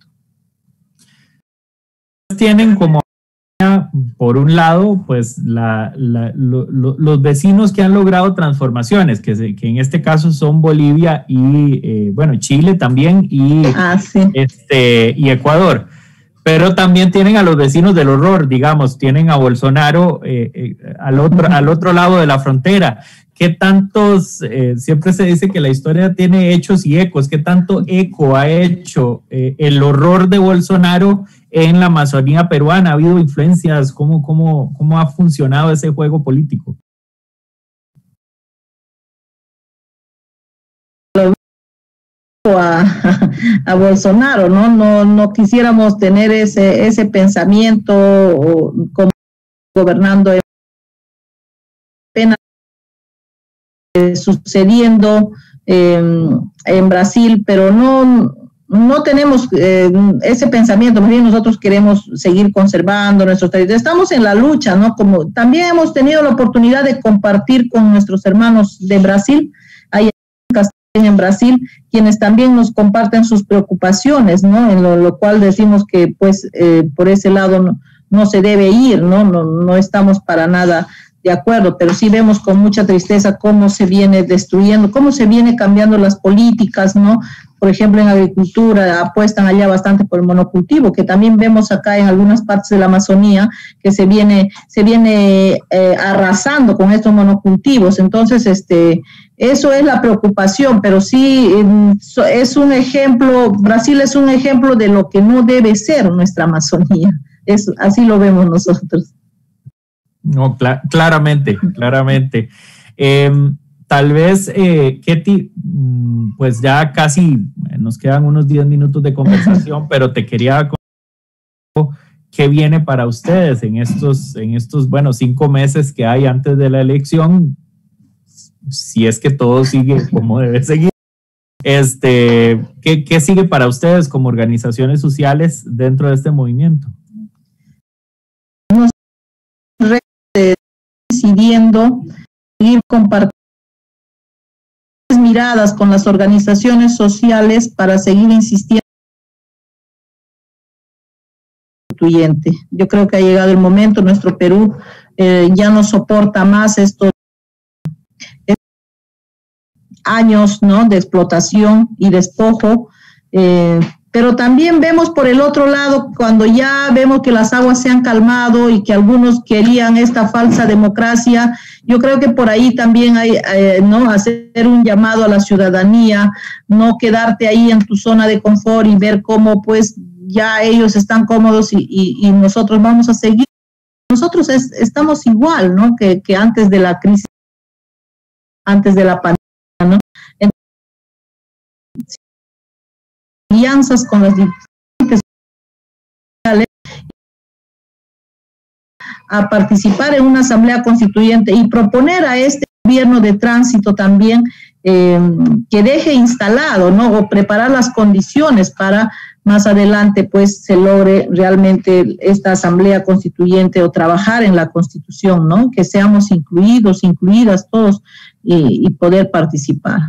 Tienen como, por un lado, pues, los vecinos que han logrado transformaciones, que en este caso son Bolivia y, bueno, Chile también sí. Y Ecuador. Pero también tienen a los vecinos del horror, digamos, tienen a Bolsonaro al otro lado de la frontera. ¿Qué tantos, siempre se dice que la historia tiene hechos y ecos, qué tanto eco ha hecho el horror de Bolsonaro en la Amazonía peruana? ¿Ha habido influencias? ¿Cómo ha funcionado ese juego político? A Bolsonaro, ¿no? No quisiéramos tener ese pensamiento como gobernando en pena sucediendo en Brasil, pero no tenemos ese pensamiento, más bien nosotros queremos seguir conservando nuestros territorios. Estamos en la lucha, ¿no? Como también hemos tenido la oportunidad de compartir con nuestros hermanos de Brasil, hay en Brasil, quienes también nos comparten sus preocupaciones, ¿no? En lo cual decimos que, pues, por ese lado no se debe ir, ¿no? No estamos para nada de acuerdo, pero sí vemos con mucha tristeza cómo se viene destruyendo, cómo se viene cambiando las políticas, ¿no? Por ejemplo, en agricultura apuestan allá bastante por el monocultivo, que también vemos acá en algunas partes de la Amazonía que se viene arrasando con estos monocultivos. Entonces, eso es la preocupación, pero sí es un ejemplo, Brasil es un ejemplo de lo que no debe ser nuestra Amazonía. Así lo vemos nosotros. No, claramente. Tal vez, Ketty, pues ya casi nos quedan unos 10 minutos de conversación, pero te quería contar qué viene para ustedes en estos, bueno, 5 meses que hay antes de la elección, si es que todo sigue como debe seguir. ¿Qué sigue para ustedes como organizaciones sociales dentro de este movimiento? Decidiendo seguir compartiendo miradas con las organizaciones sociales para seguir insistiendo. Yo creo que ha llegado el momento, nuestro Perú ya no soporta más estos años, ¿no?, de explotación y despojo, pero también vemos por el otro lado, cuando ya vemos que las aguas se han calmado y que algunos querían esta falsa democracia, yo creo que por ahí también hay, ¿no?, hacer un llamado a la ciudadanía, no quedarte ahí en tu zona de confort y ver cómo pues ya ellos están cómodos y nosotros vamos a seguir. Nosotros estamos igual, ¿no?, que antes de la crisis, antes de la pandemia, ¿no? Entonces, alianzas con las diferentes sociales a participar en una asamblea constituyente y proponer a este gobierno de tránsito también que deje instalado, ¿no?, o preparar las condiciones para más adelante pues se logre realmente esta asamblea constituyente o trabajar en la constitución, ¿no?, que seamos incluidas todos y poder participar.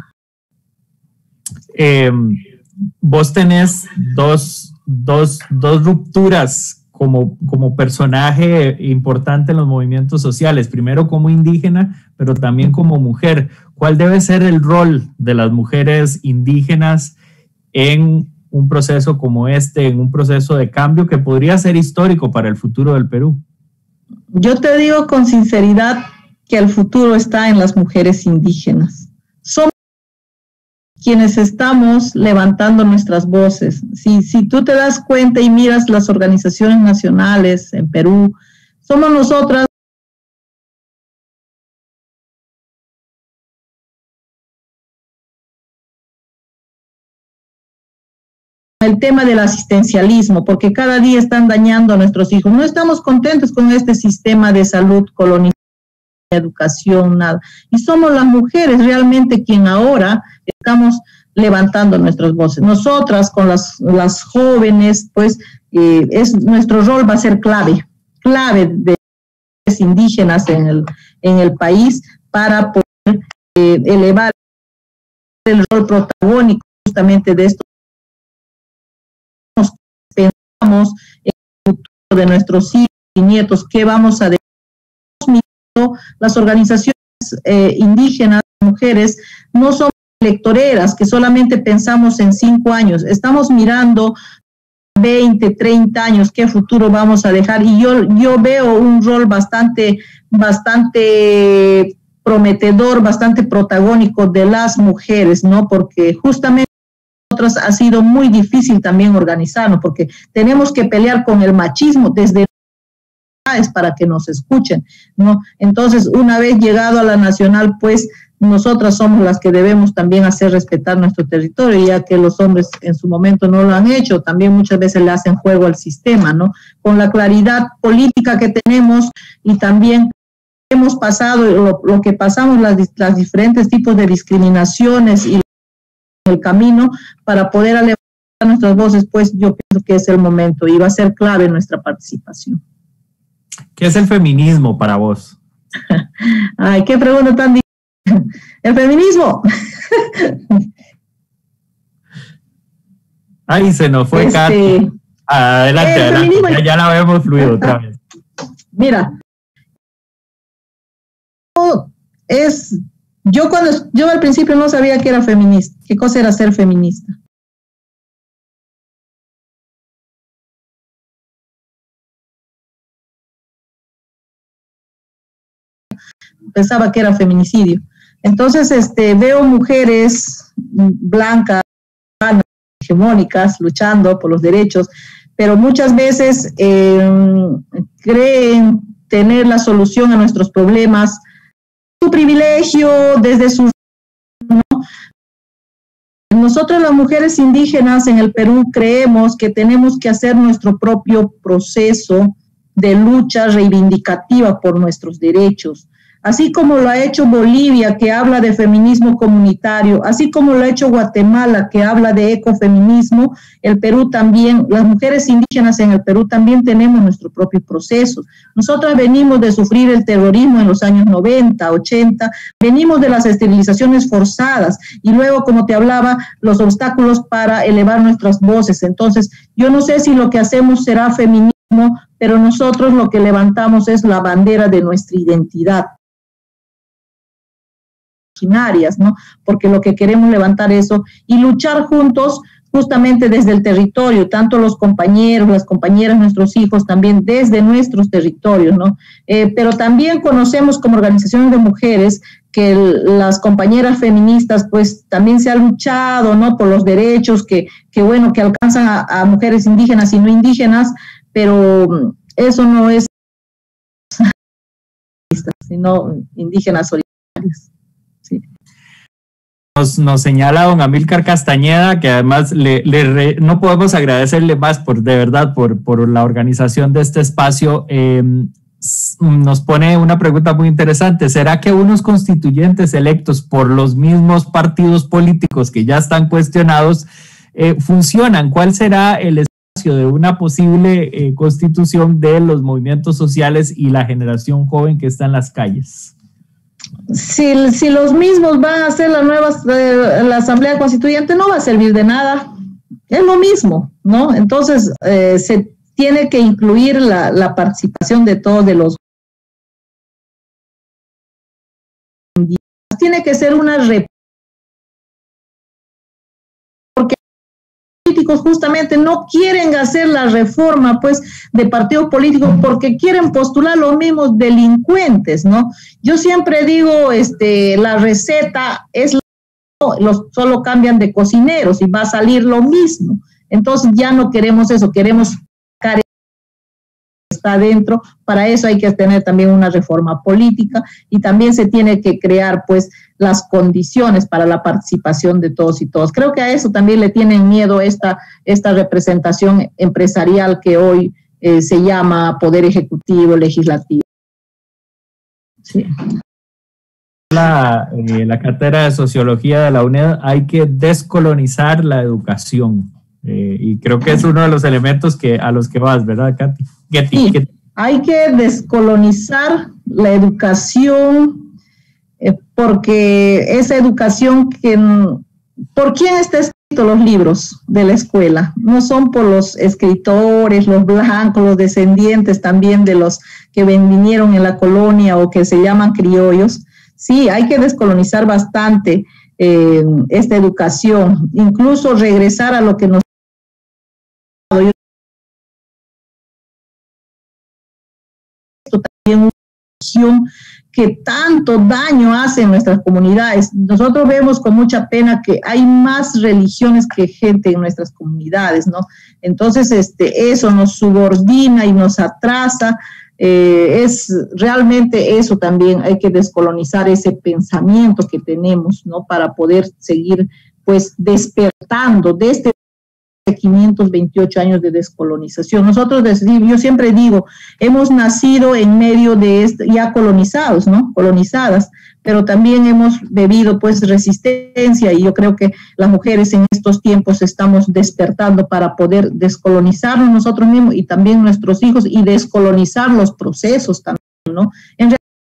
Vos tenés dos rupturas como personaje importante en los movimientos sociales, primero como indígena, pero también como mujer. ¿Cuál debe ser el rol de las mujeres indígenas en un proceso como en un proceso de cambio que podría ser histórico para el futuro del Perú? Yo te digo con sinceridad que el futuro está en las mujeres indígenas. Somos quienes estamos levantando nuestras voces. Si tú te das cuenta y miras las organizaciones nacionales en Perú, somos nosotras el tema del asistencialismo, porque cada día están dañando a nuestros hijos. No estamos contentos con este sistema de salud colonial, educación, nada. Y somos las mujeres realmente quien ahora estamos levantando nuestras voces. Nosotras con las jóvenes, pues nuestro rol va a ser clave de indígenas en el país para poder elevar el rol protagónico justamente de esto. Pensamos en el futuro de nuestros hijos y nietos, qué vamos a dejar. Las organizaciones indígenas, mujeres, no son electoreras que solamente pensamos en 5 años, estamos mirando 20, 30 años, qué futuro vamos a dejar, y yo veo un rol bastante prometedor, bastante protagónico de las mujeres, ¿no? Porque justamente nosotras ha sido muy difícil también organizarnos, porque tenemos que pelear con el machismo desde para que nos escuchen, ¿no? Entonces, una vez llegado a la nacional, pues nosotras somos las que debemos también hacer respetar nuestro territorio, ya que los hombres en su momento no lo han hecho, también muchas veces le hacen juego al sistema, ¿no? Con la claridad política que tenemos y también hemos pasado lo que pasamos, las diferentes tipos de discriminaciones y el camino para poder levantar nuestras voces, pues yo pienso que es el momento y va a ser clave nuestra participación. ¿Qué es el feminismo para vos? Ay, qué pregunta tan difícil. El feminismo. Ay, se nos fue Katy. Adelante. Ya la vemos fluido otra vez. Mira, yo al principio no sabía que era feminista, qué cosa era ser feminista. Pensaba que era feminicidio. Entonces, veo mujeres blancas, hegemónicas, luchando por los derechos, pero muchas veces creen tener la solución a nuestros problemas, su privilegio, desde su... ¿no? Nosotros las mujeres indígenas en el Perú creemos que tenemos que hacer nuestro propio proceso de lucha reivindicativa por nuestros derechos. Así como lo ha hecho Bolivia, que habla de feminismo comunitario, así como lo ha hecho Guatemala, que habla de ecofeminismo, el Perú también, las mujeres indígenas en el Perú también tenemos nuestro propio proceso. Nosotras venimos de sufrir el terrorismo en los años 90, 80, venimos de las esterilizaciones forzadas y luego, como te hablaba, los obstáculos para elevar nuestras voces. Entonces, yo no sé si lo que hacemos será feminismo, pero nosotros lo que levantamos es la bandera de nuestra identidad, ¿no? Porque lo que queremos levantar eso y luchar juntos justamente desde el territorio, tanto los compañeros, las compañeras, nuestros hijos también desde nuestros territorios, ¿no? Pero también conocemos como organizaciones de mujeres que las compañeras feministas pues también se ha luchado, ¿no? Por los derechos que alcanzan a mujeres indígenas y no indígenas, pero eso no es sino indígenas originarias. Sí. Nos señala don Amílcar Castañeda, que además no podemos agradecerle más de verdad por la organización de este espacio. Nos pone una pregunta muy interesante. ¿Será que unos constituyentes electos por los mismos partidos políticos que ya están cuestionados funcionan? ¿Cuál será el espacio de una posible constitución de los movimientos sociales y la generación joven que está en las calles? Si los mismos van a hacer la Asamblea Constituyente, no va a servir de nada. Es lo mismo, ¿no? Entonces, se tiene que incluir la participación de todos de los... Tiene que ser una... Porque los políticos justamente no quieren hacer la reforma, pues, de partidos políticos porque quieren postular los mismos delincuentes, ¿no? Yo siempre digo, la receta es solo cambian de cocineros y va a salir lo mismo. Entonces ya no queremos eso, queremos está dentro. Para eso hay que tener también una reforma política y también se tiene que crear pues las condiciones para la participación de todos y todas. Creo que a eso también le tienen miedo esta representación empresarial que hoy se llama poder ejecutivo, legislativo. Sí. La cátedra de Sociología de la UNED, hay que descolonizar la educación. Y creo que es uno de los elementos a los que vas, ¿verdad, Katy? Sí, hay que descolonizar la educación porque esa educación ¿por quién está escrito los libros de la escuela? No son por los escritores, los blancos, los descendientes también de los que vinieron en la colonia o que se llaman criollos. Sí, hay que descolonizar bastante esta educación, incluso regresar a lo que nos también una religión que tanto daño hace en nuestras comunidades. Nosotros vemos con mucha pena que hay más religiones que gente en nuestras comunidades, ¿no? Entonces, eso nos subordina y nos atrasa. Es realmente eso también, hay que descolonizar ese pensamiento que tenemos, ¿no? Para poder seguir, pues, despertando de 528 años de descolonización. Nosotros, yo siempre digo, hemos nacido en medio de ya colonizados, ¿no? Colonizadas, pero también hemos bebido pues resistencia y yo creo que las mujeres en estos tiempos estamos despertando para poder descolonizarnos nosotros mismos y también nuestros hijos y descolonizar los procesos también, ¿no? En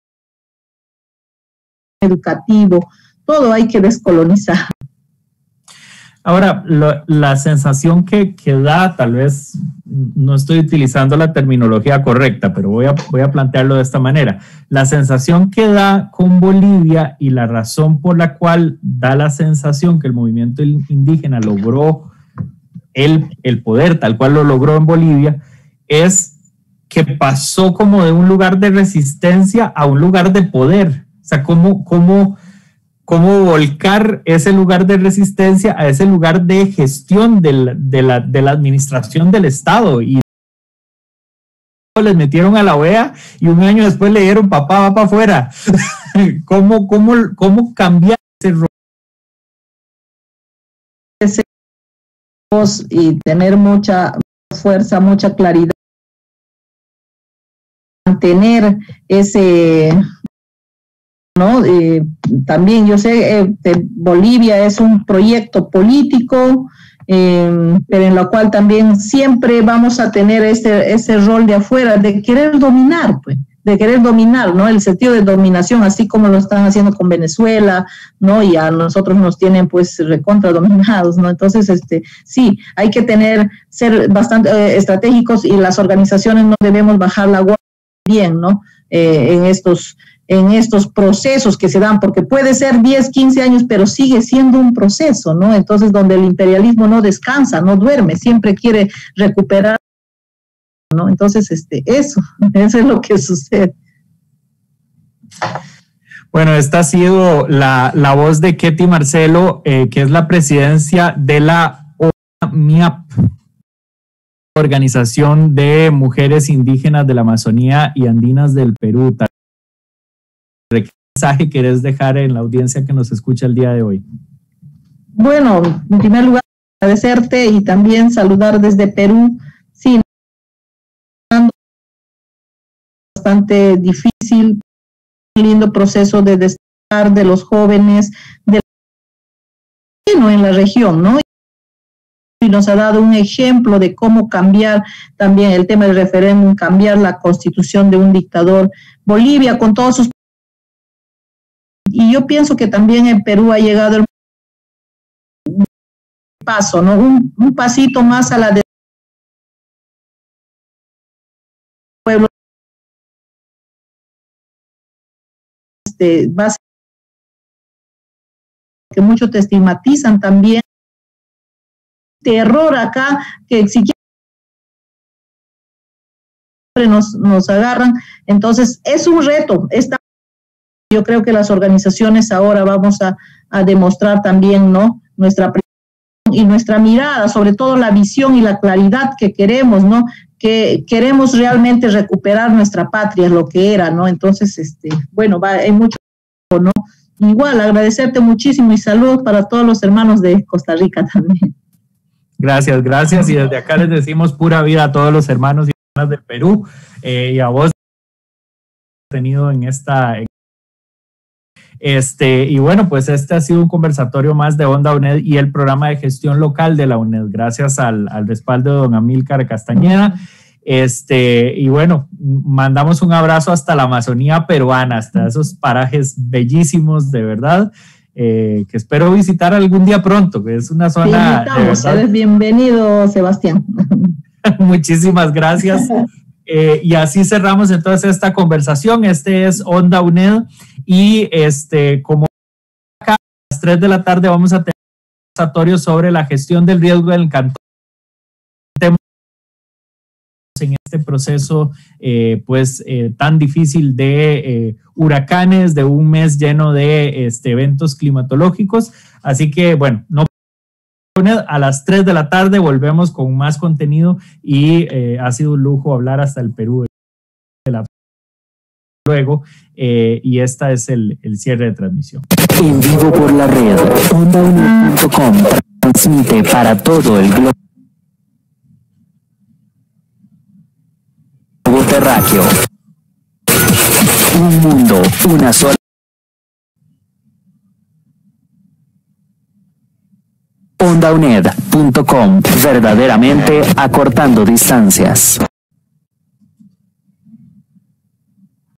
educativo, todo hay que descolonizar. Ahora, la sensación que da, tal vez no estoy utilizando la terminología correcta, pero voy a plantearlo de esta manera. La sensación que da con Bolivia y la razón por la cual da la sensación que el movimiento indígena logró el poder tal cual lo logró en Bolivia es que pasó como de un lugar de resistencia a un lugar de poder. O sea, cómo volcar ese lugar de resistencia a ese lugar de gestión de la administración del Estado. Y les metieron a la OEA y un año después le dieron papá, va para afuera. ¿Cómo cambiar ese rol? Y tener mucha fuerza, mucha claridad, mantener ese... ¿no? También yo sé que Bolivia es un proyecto político, pero en lo cual también siempre vamos a tener ese rol de afuera, de querer dominar, pues, de querer dominar, ¿no? El sentido de dominación, así como lo están haciendo con Venezuela, ¿no? Y a nosotros nos tienen, pues, recontra dominados, ¿no? Entonces, sí, hay que ser bastante estratégicos y las organizaciones no debemos bajar la guardia bien, ¿no? En estos procesos que se dan, porque puede ser 10, 15 años, pero sigue siendo un proceso, ¿no? Entonces, donde el imperialismo no descansa, no duerme, siempre quiere recuperar, ¿no? Entonces, eso es lo que sucede. Bueno, esta ha sido la voz de Ketty Marcelo, que es la presidencia de la OMIAP, Organización de Mujeres Indígenas de la Amazonía y Andinas del Perú. ¿Qué mensaje querés dejar en la audiencia que nos escucha el día de hoy? Bueno, en primer lugar, agradecerte y también saludar desde Perú. Sí, bastante difícil, un lindo proceso de despertar de los jóvenes en la región, ¿no? Y nos ha dado un ejemplo de cómo cambiar también el tema del referéndum, cambiar la constitución de un dictador. Bolivia, con todos sus... Y yo pienso que también en Perú ha llegado el paso, ¿no? Un pasito más a la de pueblo. Va a ser que muchos te estigmatizan también. Terror acá, que si nos agarran. Entonces, es un reto. Yo creo que las organizaciones ahora vamos a demostrar también, ¿no? Nuestra mirada, sobre todo la visión y la claridad que queremos, ¿no? que queremos realmente recuperar nuestra patria, lo que era, ¿no? Entonces, bueno, hay mucho, ¿no? Igual, agradecerte muchísimo y saludos para todos los hermanos de Costa Rica también. Gracias, gracias. Y desde acá les decimos pura vida a todos los hermanos y hermanas del Perú y a vos tenido en esta... y bueno, pues este ha sido un conversatorio más de Onda UNED y el programa de gestión local de la UNED, gracias al respaldo de don Amílcar Castañeda. Y bueno, mandamos un abrazo hasta la Amazonía peruana, hasta esos parajes bellísimos, de verdad, que espero visitar algún día pronto, que es una zona... Te invitamos, eres bienvenido, Sebastián. Muchísimas gracias. Y así cerramos entonces esta conversación. Este es Onda UNED y como acá a las 3 de la tarde vamos a tener un conversatorio sobre la gestión del riesgo del cantón en este proceso tan difícil de huracanes, de un mes lleno de eventos climatológicos. Así que bueno, a las 3 de la tarde volvemos con más contenido y ha sido un lujo hablar hasta el Perú luego y esta es el cierre de transmisión. En vivo por la red, OndaUNED.com transmite para todo el globo terráqueo. Un mundo, una sola. OndaUNED.com, verdaderamente acortando distancias.